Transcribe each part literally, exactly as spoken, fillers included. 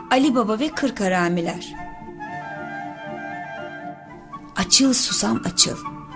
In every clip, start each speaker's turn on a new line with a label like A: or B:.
A: Ali Baba ve Kırk Haramiler. Açıl susam açıl.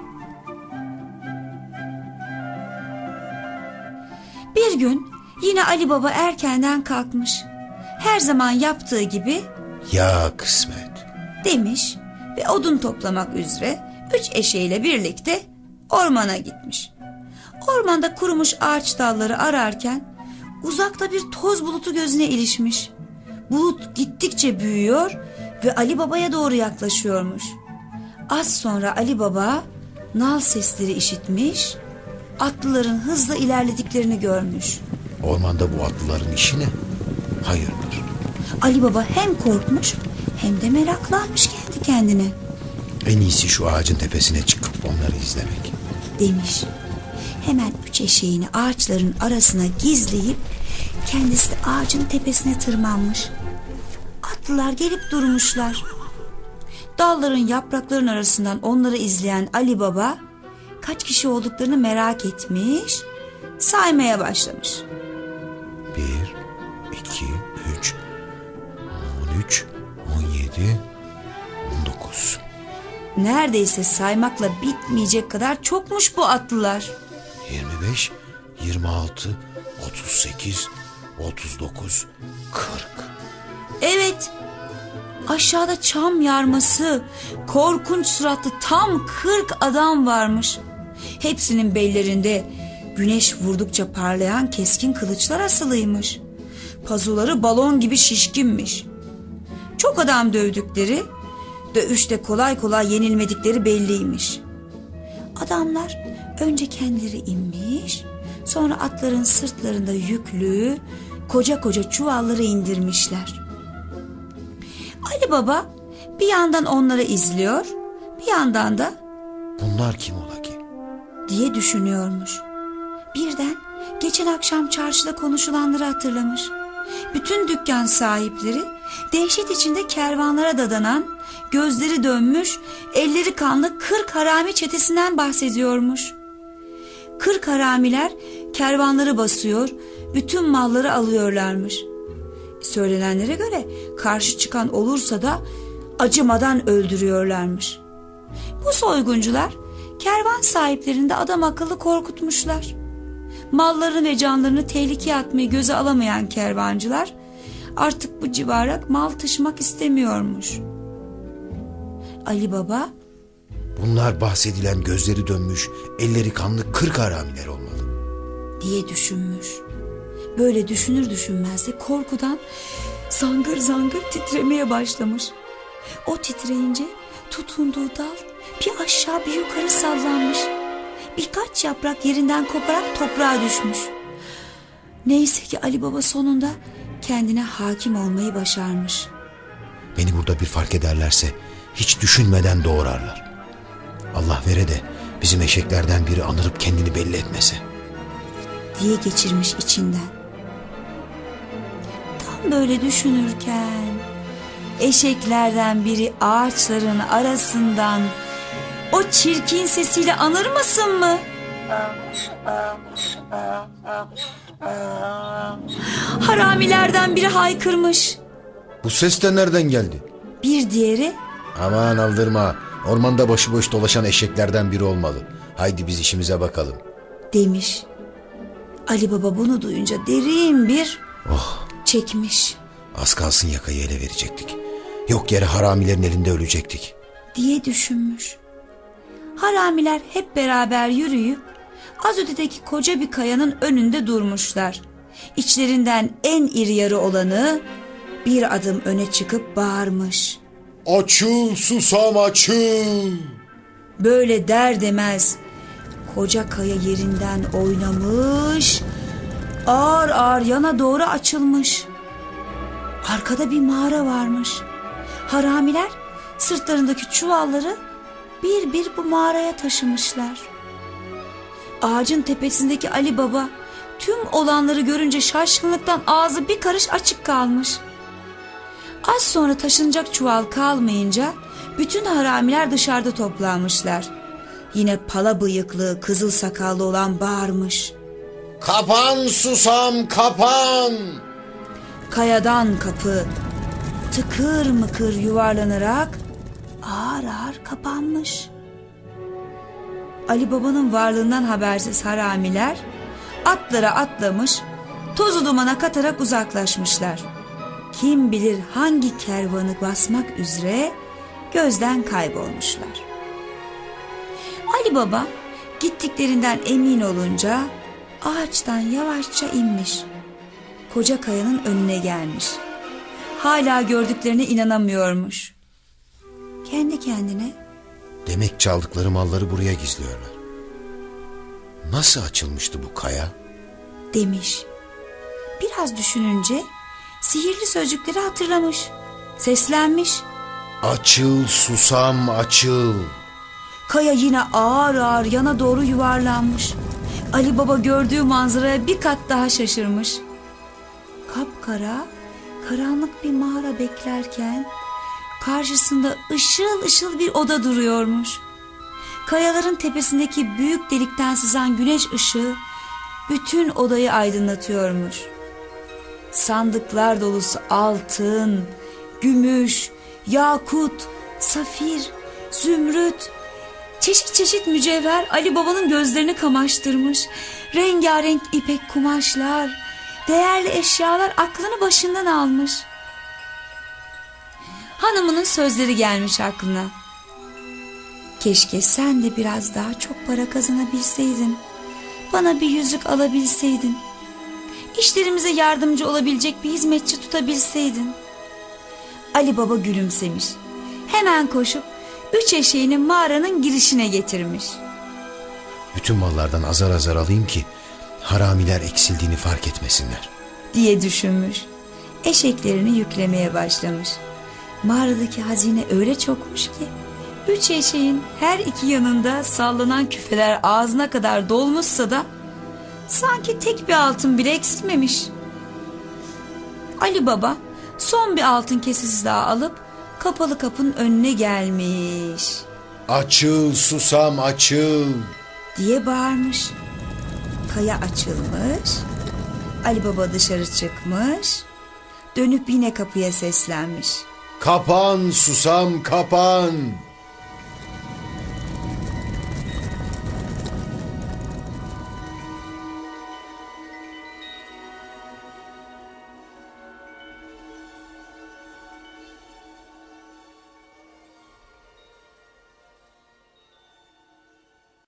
A: Bir gün yine Ali Baba erkenden kalkmış. Her zaman yaptığı gibi
B: "Ya kısmet"
A: demiş ve odun toplamak üzere üç eşeğiyle birlikte ormana gitmiş. Ormanda kurumuş ağaç dalları ararken uzakta bir toz bulutu gözüne ilişmiş. Bulut gittikçe büyüyor ve Ali Baba'ya doğru yaklaşıyormuş. Az sonra Ali Baba nal sesleri işitmiş, atlıların hızla ilerlediklerini görmüş.
B: "Ormanda bu atlıların işi ne? Hayırdır?"
A: Ali Baba hem korkmuş hem de meraklanmış kendi kendine.
B: "En iyisi şu ağacın tepesine çıkıp onları izlemek"
A: demiş. Hemen üç eşeğini ağaçların arasına gizleyip kendisi de ağacın tepesine tırmanmış. Atlılar gelip durmuşlar. Dalların, yaprakların arasından onları izleyen Ali Baba kaç kişi olduklarını merak etmiş, saymaya başlamış.
B: Bir, iki, üç, on üç, on yedi, on dokuz.
A: Neredeyse saymakla bitmeyecek kadar çokmuş bu atlılar.
B: Yirmi beş, yirmi altı, otuz sekiz, otuz dokuz, kırk.
A: Evet, aşağıda çam yarması, korkunç suratlı tam kırk adam varmış. Hepsinin bellerinde güneş vurdukça parlayan keskin kılıçlar asılıymış. Pazuları balon gibi şişkinmiş. Çok adam dövdükleri, dövüşte kolay kolay yenilmedikleri belliymiş. Adamlar önce kendileri inmiş, sonra atların sırtlarında yüklü koca koca çuvalları indirmişler. Ali Baba bir yandan onları izliyor, bir yandan da
B: "Bunlar kim ola ki?"
A: diye düşünüyormuş. Birden geçen akşam çarşıda konuşulanları hatırlamış. Bütün dükkan sahipleri dehşet içinde kervanlara dadanan, gözleri dönmüş, elleri kanlı kırk harami çetesinden bahsediyormuş. Kırk haramiler kervanları basıyor, bütün malları alıyorlarmış. Söylenenlere göre karşı çıkan olursa da acımadan öldürüyorlarmış. Bu soyguncular kervan sahiplerini de adam akıllı korkutmuşlar. Mallarını ve canlarını tehlikeye atmayı göze alamayan kervancılar artık bu civara mal taşımak istemiyormuş. Ali Baba,
B: "Bunlar bahsedilen gözleri dönmüş, elleri kanlı kırk haramiler olmalı"
A: diye düşünmüş. Böyle düşünür düşünmez de korkudan zangır zangır titremeye başlamış. O titreyince tutunduğu dal bir aşağı bir yukarı sallanmış. Birkaç yaprak yerinden koparak toprağa düşmüş. Neyse ki Ali Baba sonunda kendine hakim olmayı başarmış.
B: "Beni burada bir fark ederlerse hiç düşünmeden doğrarlar. Allah vere de bizim eşeklerden biri anırıp kendini belli etmese"
A: diye geçirmiş içinden. Tam böyle düşünürken eşeklerden biri ağaçların arasından o çirkin sesiyle anırmasın mı? Haramilerden biri haykırmış.
B: "Bu ses de nereden geldi?"
A: Bir diğeri,
B: "Aman aldırma, ormanda başıboş dolaşan eşeklerden biri olmalı. Haydi biz işimize bakalım"
A: demiş. Ali Baba bunu duyunca derin bir
B: "Oh,
A: çekmiş"
B: az kalsın yakayı ele verecektik. Yok yere haramilerin elinde ölecektik"
A: diye düşünmüş. Haramiler hep beraber yürüyüp az ötedeki koca bir kayanın önünde durmuşlar. İçlerinden en iri yarı olanı bir adım öne çıkıp bağırmış.
B: "Açıl susam açıl!"
A: Böyle der demez koca kaya yerinden oynamış, ağır ağır yana doğru açılmış. Arkada bir mağara varmış. Haramiler sırtlarındaki çuvalları bir bir bu mağaraya taşımışlar. Ağacın tepesindeki Ali Baba tüm olanları görünce şaşkınlıktan ağzı bir karış açık kalmış. Az sonra taşınacak çuval kalmayınca bütün haramiler dışarıda toplanmışlar. Yine pala bıyıklı, kızıl sakallı olan bağırmış.
B: "Kapan susam kapan!"
A: Kayadan kapı, tıkır mıkır yuvarlanarak ağır ağır kapanmış. Ali Baba'nın varlığından habersiz haramiler atlara atlamış, tozu dumana katarak uzaklaşmışlar. Kim bilir hangi kervanı basmak üzere gözden kaybolmuşlar. Ali Baba gittiklerinden emin olunca ağaçtan yavaşça inmiş. Koca kayanın önüne gelmiş. Hala gördüklerine inanamıyormuş. Kendi kendine,
B: Demek çaldıkları malları buraya gizliyorlar. Nasıl açılmıştı bu kaya?
A: demiş. Biraz düşününce sihirli sözcükleri hatırlamış. Seslenmiş.
B: Açıl susam açıl.
A: Kaya yine ağır ağır yana doğru yuvarlanmış. Ali Baba gördüğü manzaraya bir kat daha şaşırmış. Kapkara, karanlık bir mağara beklerken karşısında ışıl ışıl bir oda duruyormuş. Kayaların tepesindeki büyük delikten sızan güneş ışığı bütün odayı aydınlatıyormuş. Sandıklar dolusu altın, gümüş, yakut, safir, zümrüt, çeşit çeşit mücevher Ali Baba'nın gözlerini kamaştırmış. Rengarenk ipek kumaşlar, değerli eşyalar aklını başından almış. Hanımının sözleri gelmiş aklına. Keşke sen de biraz daha çok para kazanabilseydin. Bana bir yüzük alabilseydin. İşlerimize yardımcı olabilecek bir hizmetçi tutabilseydin. Ali Baba gülümsemiş. Hemen koşup üç eşeğini mağaranın girişine getirmiş.
B: Bütün mallardan azar azar alayım ki haramiler eksildiğini fark etmesinler
A: diye düşünmüş. Eşeklerini yüklemeye başlamış. Mağaradaki hazine öyle çokmuş ki üç eşeğin her iki yanında sallanan küfeler ağzına kadar dolmuşsa da sanki tek bir altın bile eksilmemiş. Ali Baba son bir altın kesesi daha alıp kapalı kapının önüne gelmiş.
B: Açıl susam açıl
A: diye bağırmış. Kaya açılmış. Ali Baba dışarı çıkmış. Dönüp yine kapıya seslenmiş.
B: Kapan susam kapan.